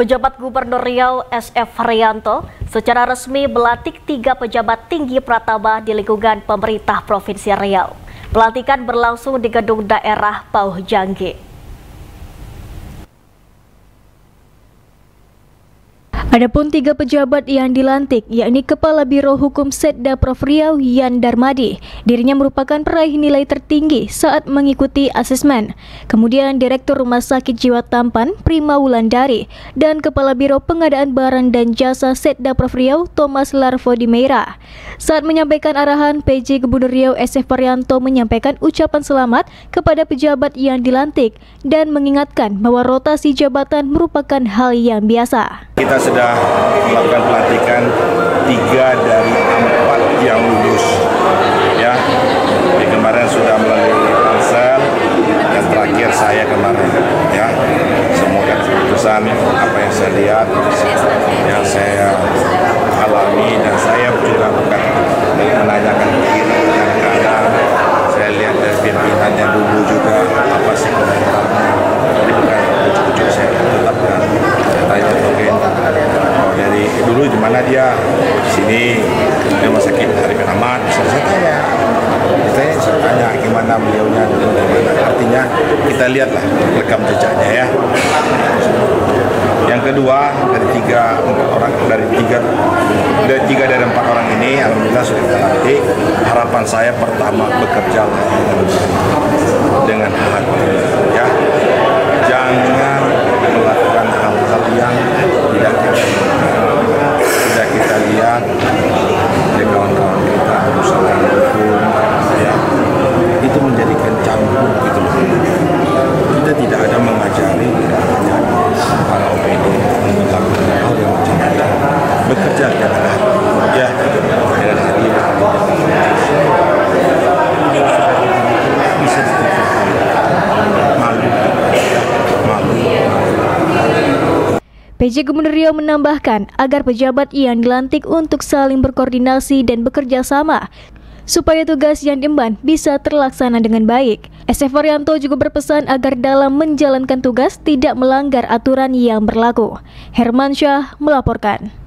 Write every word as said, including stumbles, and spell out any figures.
Pejabat Gubernur Riau S F Haryanto secara resmi melantik tiga pejabat tinggi Pratama di lingkungan pemerintah Provinsi Riau. Pelantikan berlangsung di gedung daerah Pauh Jangge. Adapun tiga pejabat yang dilantik, yakni Kepala Biro Hukum Setda Prof Riau Yan Darmadi. Dirinya merupakan peraih nilai tertinggi saat mengikuti asesmen. Kemudian Direktur Rumah Sakit Jiwa Tampan Prima Wulandari dan Kepala Biro Pengadaan Barang dan Jasa Setda Prof Riau Thomas Larvo di Meira. Saat menyampaikan arahan, P J Gubernur Riau S F Haryanto menyampaikan ucapan selamat kepada pejabat yang dilantik dan mengingatkan bahwa rotasi jabatan merupakan hal yang biasa. Kita sudah melakukan pelantikan tiga dari empat yang lulus, ya. Di kemarin sudah melalui pansel dan terakhir saya kemarin, ya. Semoga keputusan apa yang saya lihat, yang saya alami dan saya juga bukan menanyakan kiri dan kanan. Saya lihat dari pimpinannya dulu juga apa sih komentarnya. Jadi bukan ujuk-ujuk saya tetapkan. Saya tanya mungkin dari dulu di mana dia di sini di rumah sakit Arifin Ahmad, saya tanya, saya saya tanya gimana beliaunya dulu dari mana. Artinya kita lihatlah rekam jejaknya, ya. Yang kedua dari tiga orang dari tiga dari tiga dari empat orang ini, alhamdulillah sudah dilantik. Harapan saya pertama bekerja dengan hati, ya. Jangan melakukan hal-hal yang tidak kita tidak kita lihat di kawan-kawan kita usaha hukum, ya. Itu menjadikan cambuk gitu loh. Kita tidak ada mengajari, tidak hanya para O P D melakukan hal yang macam itu. Bekerja dengan hati, ya, dengan hati, bisa malu, malu. P J Gubernur Riau menambahkan agar pejabat yang dilantik untuk saling berkoordinasi dan bekerja sama supaya tugas yang diemban bisa terlaksana dengan baik. S F Haryanto juga berpesan agar dalam menjalankan tugas tidak melanggar aturan yang berlaku. Hermansyah melaporkan.